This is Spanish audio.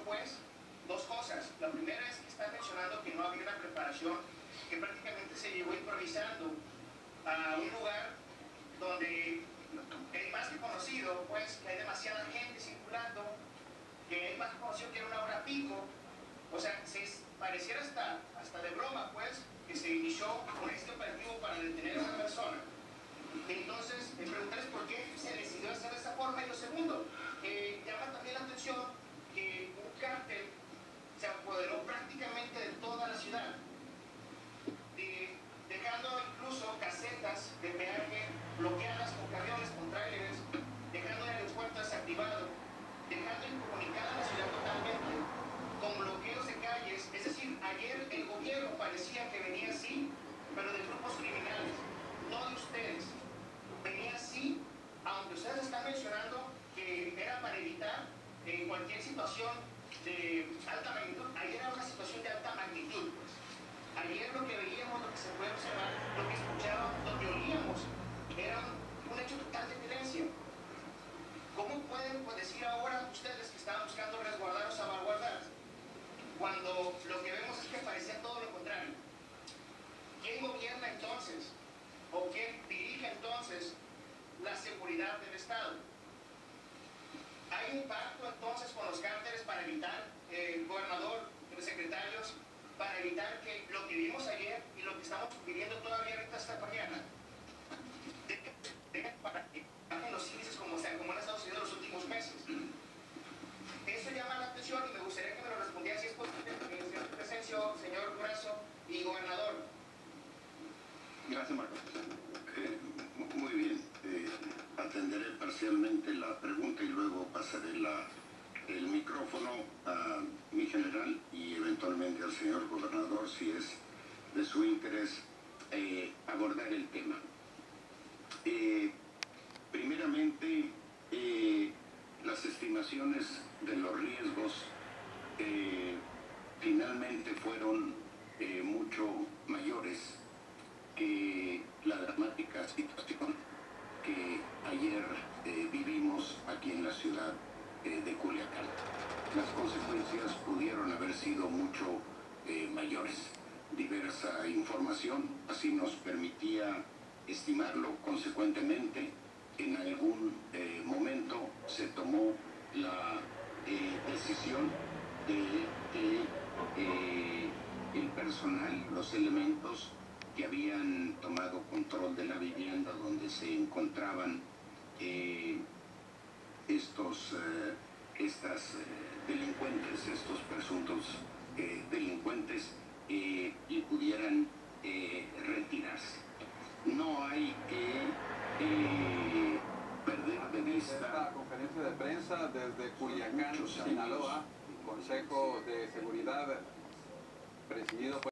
pues, dos cosas. La primera es que están mencionando que no había una preparación, que prácticamente se llegó improvisando a un lugar donde es más que conocido, pues, que hay demasiada gente circulando, que es más que conocido que era una hora pico. O sea, pareciera hasta de broma, pues, que se inició con este operativo para detener a una persona. Entonces, preguntarles por qué se decidió hacer de esa forma. Y lo segundo, llama también la atención que un cártel se apoderó prácticamente de toda la ciudad, dejando incluso casetas de peaje bloqueadas con camiones, con tráileres, dejando el aeropuerto desactivado, dejando incomunicada la ciudad totalmente, con bloqueos de calles. Es decir, ayer el gobierno parecía que venía así, pero de grupos criminales, no de ustedes. Venía así, aunque ustedes están mencionando que era para evitar cualquier situación de alta magnitud. Ayer era una situación de alta magnitud, pues. Ayer lo que veíamos, lo que se puede observar, lo que escuchábamos, lo que oíamos, era un hecho total de violencia. ¿Cómo pueden decir ahora ustedes que estaban buscando resguardar o salvaguardar, cuando lo que vemos es que parecía todo lo contrario? ¿Quién gobierna entonces? ¿O quién dirige entonces la seguridad del Estado? ¿Hay un pacto entonces con los cárteles para evitar, gobernador, secretarios, para evitar que lo que vimos ayer y lo que estamos viviendo todavía ahorita esta mañana, para que bajen los índices como han estado sucediendo los últimos meses? Eso llama la atención y me gustaría que me lo respondiera, si es posible, señor Crescencio, señor Durazo y gobernador. Gracias, Marcos. Muy bien. Atenderé parcialmente la pregunta y luego pasaré el micrófono a mi general y eventualmente al señor gobernador, si es de su interés abordar el tema. Primeramente, las estimaciones de los riesgos finalmente fueron mucho mayores que la dramática situación que ayer vivimos aquí en la ciudad de Culiacán. Las consecuencias pudieron haber sido mucho mayores. Diversa información así nos permitía estimarlo. Consecuentemente, en algún momento se tomó la decisión de que el personal, los elementos que habían tomado control de la vivienda donde se encontraban estas delincuentes, estos presuntos delincuentes, y pudieran retirarse. No hay que perder de vista esta conferencia de prensa desde Culiacán, Sinaloa, Consejo de Seguridad presidido por